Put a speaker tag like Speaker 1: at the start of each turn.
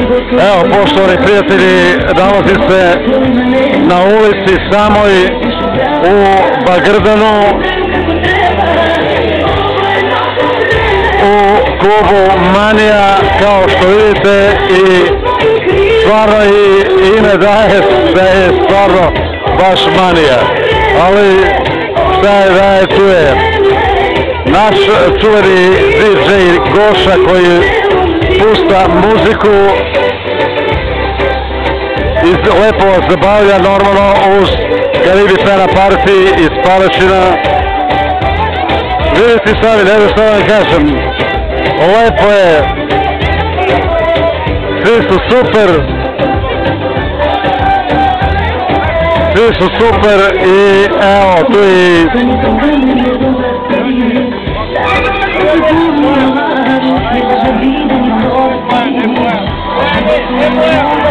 Speaker 1: Evo, poštovani prijatelji, nalazi se na ulici samoj u Bagrdanu u klubu Manija, kao što vidite, i stvarno i ime daje da je stvarno baš Manija, ali šta je da je, tu je naš čuveni DJ Goša koji pušta muziku i lepo vas zabavlja, normalno uz Karibi Pena Party iz Paraćina. Vidite sami, ne znam šta vam kažem, lepo je, svi su super, svi su super i evo tu i